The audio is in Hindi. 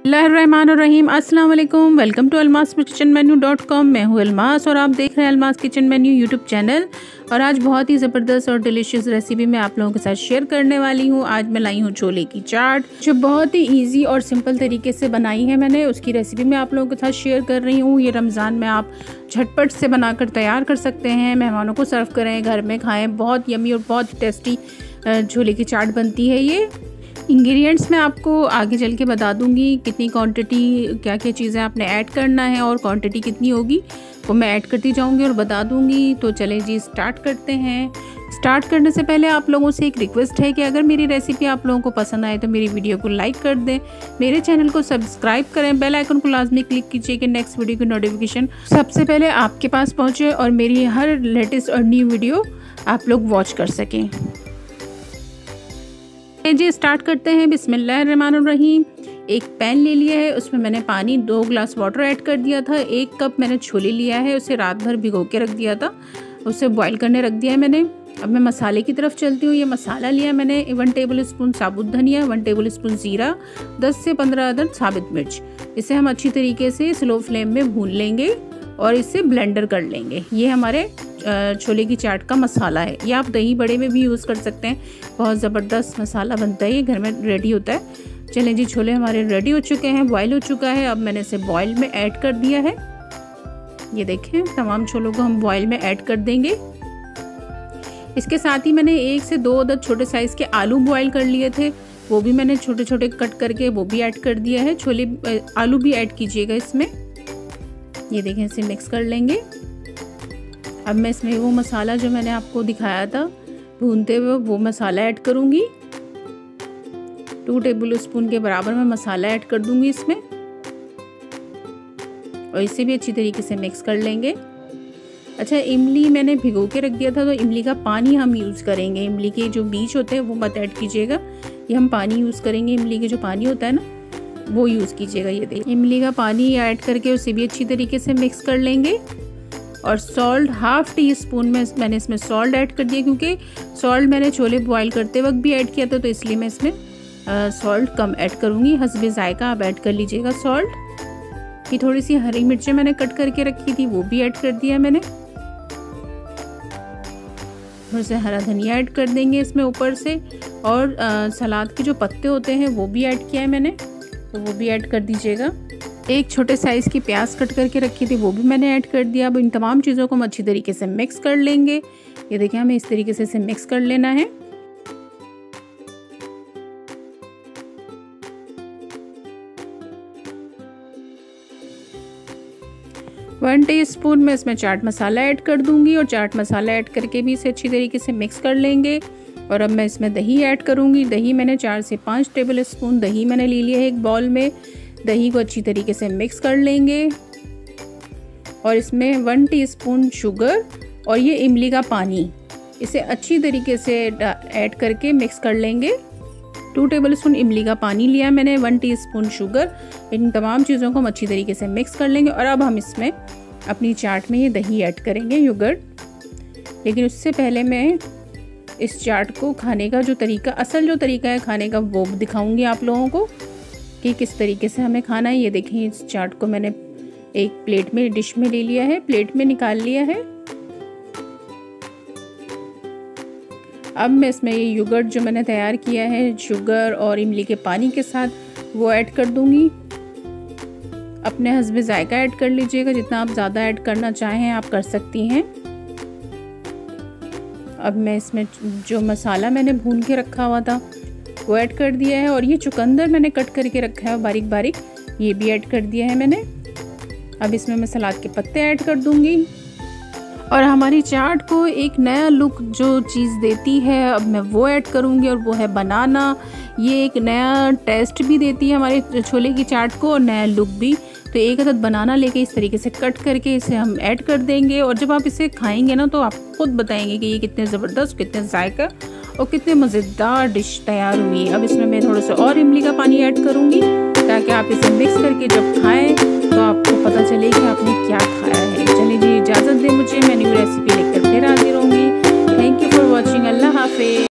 बिस्मिल्लाहिर्रहमानिर्रहीम अस्सलाम वालेकुम। वेलकम टू almaskichенमेन्यू.com। मैं हूँ अलमास और आप देख रहे हैं Almas kitchen menu YouTube channel. और आज बहुत ही ज़बरदस्त और डिलीशियस रेसिपी मैं आप लोगों के साथ शेयर करने वाली हूँ। आज मैं लाई हूँ छोले की चाट, जो बहुत ही इजी और सिंपल तरीके से बनाई है मैंने। उसकी रेसिपी मैं आप लोगों के साथ शेयर कर रही हूँ। ये रमज़ान में आप झटपट से बनाकर तैयार कर सकते हैं, मेहमानों को सर्व करें, घर में खाएँ। बहुत यमी और बहुत टेस्टी छोले की चाट बनती है ये। इंग्रेडिएंट्स मैं आपको आगे चल के बता दूंगी, कितनी क्वांटिटी, क्या क्या चीज़ें आपने ऐड करना है और क्वांटिटी कितनी होगी वो मैं ऐड करती जाऊंगी और बता दूंगी। तो चलें जी, स्टार्ट करते हैं। स्टार्ट करने से पहले आप लोगों से एक रिक्वेस्ट है कि अगर मेरी रेसिपी आप लोगों को पसंद आए तो मेरी वीडियो को लाइक कर दें, मेरे चैनल को सब्सक्राइब करें, बेल आइकन को लाजमी क्लिक कीजिए कि नेक्स्ट वीडियो की नोटिफिकेशन सबसे पहले आपके पास पहुँचे और मेरी हर लेटेस्ट और न्यू वीडियो आप लोग वॉच कर सकें। जी स्टार्ट करते हैं। बिस्मिल्लाहिर्रहमानिर्रहीम। एक पैन ले लिया है, उसमें मैंने पानी 2 ग्लास वाटर ऐड कर दिया था। 1 कप मैंने छोले लिया है, उसे रात भर भिगो के रख दिया था, उसे बॉईल करने रख दिया है मैंने। अब मैं मसाले की तरफ चलती हूँ। ये मसाला लिया मैंने 1 टेबल स्पून साबुत धनिया, 1 टेबल स्पून ज़ीरा, 10 से 15 अदद साबित मिर्च। इसे हम अच्छी तरीके से स्लो फ्लेम में भून लेंगे और इसे ब्लेंडर कर लेंगे। ये हमारे छोले की चाट का मसाला है। ये आप दही बड़े में भी यूज़ कर सकते हैं, बहुत ज़बरदस्त मसाला बनता है, ये घर में रेडी होता है। चलें जी, छोले हमारे रेडी हो चुके हैं, बॉयल हो चुका है। अब मैंने इसे बॉयल में ऐड कर दिया है। ये देखें, तमाम छोलों को हम बॉयल में ऐड कर देंगे। इसके साथ ही मैंने 1 से 2 अदद छोटे साइज़ के आलू बॉयल कर लिए थे, वो भी मैंने छोटे छोटे कट करके वो भी ऐड कर दिया है। छोले आलू भी ऐड कीजिएगा इसमें। ये देखें, इसे मिक्स कर लेंगे। अब मैं इसमें वो मसाला जो मैंने आपको दिखाया था भूनते हुए, वो मसाला ऐड करूँगी। 2 टेबल स्पून के बराबर मैं मसाला ऐड कर दूँगी इसमें और इसे भी अच्छी तरीके से मिक्स कर लेंगे। अच्छा, इमली मैंने भिगो के रख दिया था, तो इमली का पानी हम यूज़ करेंगे। इमली के जो बीज होते हैं वो मत ऐड कीजिएगा, ये हम पानी यूज़ करेंगे। इमली के जो पानी होता है ना, वो यूज़ कीजिएगा। ये देखिए, इमली का पानी ऐड करके उसे भी अच्छी तरीके से मिक्स कर लेंगे। और सॉल्ट 1/2 टी स्पून में मैंने इसमें सॉल्ट ऐड कर दिया, क्योंकि सॉल्ट मैंने छोले बॉईल करते वक्त भी ऐड किया था, तो इसलिए मैं इसमें सॉल्ट कम ऐड करूँगी। हस्बे जायका आप ऐड कर लीजिएगा सॉल्ट। कि थोड़ी सी हरी मिर्चें मैंने कट करके रखी थी, वो भी ऐड कर दिया मैंने। थोड़ा सा हरा धनिया ऐड कर देंगे इसमें ऊपर से। और सलाद के जो पत्ते होते हैं वो भी ऐड किया है मैंने, तो वो भी ऐड कर दीजिएगा। 1 छोटे साइज़ की प्याज कट करके रखी थी, वो भी मैंने ऐड कर दिया। अब इन तमाम चीज़ों को हम अच्छी तरीके से मिक्स कर लेंगे। ये देखिए, हमें इस तरीके से इसे मिक्स कर लेना है। वन टीस्पून में इसमें चाट मसाला ऐड कर दूंगी और चाट मसाला ऐड करके भी इसे अच्छी तरीके से मिक्स कर लेंगे। और अब मैं इसमें दही ऐड करूंगी। दही मैंने 4 से 5 टेबल स्पून दही मैंने ले लिया है एक बाउल में। दही को अच्छी तरीके से मिक्स कर लेंगे और इसमें 1 टीस्पून शुगर और ये इमली का पानी, इसे अच्छी तरीके से ऐड करके मिक्स कर लेंगे। 2 टेबल स्पून इमली का पानी लिया मैंने, 1 टीस्पून शुगर। इन तमाम चीज़ों को हम अच्छी तरीके से मिक्स कर लेंगे। और अब हम इसमें अपनी चाट में ये दही ऐड करेंगे, योगर्ट। लेकिन उससे पहले मैं इस चाट को खाने का जो तरीका, असल जो तरीका है खाने का, वो दिखाऊंगी आप लोगों को कि किस तरीके से हमें खाना है। ये देखिए, इस चाट को मैंने एक प्लेट में, डिश में ले लिया है, प्लेट में निकाल लिया है। अब मैं इसमें ये योगर्ट जो मैंने तैयार किया है शुगर और इमली के पानी के साथ, वो ऐड कर दूंगी। अपने हस्बे जायका ऐड कर लीजिएगा, जितना आप ज़्यादा ऐड करना चाहें आप कर सकती हैं। अब मैं इसमें जो मसाला मैंने भून के रखा हुआ था वो ऐड कर दिया है। और ये चुकंदर मैंने कट करके रखा है बारीक बारीक, ये भी ऐड कर दिया है मैंने। अब इसमें मैं सलाद के पत्ते ऐड कर दूंगी। और हमारी चाट को एक नया लुक जो चीज़ देती है, अब मैं वो ऐड करूंगी, और वो है बनाना। ये एक नया टेस्ट भी देती है हमारे छोले की चाट को और नया लुक भी। तो 1 अदद बनाना लेके इस तरीके से कट करके इसे हम ऐड कर देंगे। और जब आप इसे खाएंगे ना, तो आप खुद बताएंगे कि ये कितने ज़बरदस्त, कितने जायका और कितने मज़ेदार डिश तैयार हुई। अब इसमें मैं थोड़ा सा और इमली का पानी ऐड करूँगी, ताकि आप इसे मिक्स करके जब खाएं तो आपको पता चले कि आपने क्या खाया है। चलिए जी, इजाज़त दें मुझे, मैं न्यू रेसिपी लेकर फिर हाजिर होंगी। Thank you for watching. अल्लाह हाफिज़।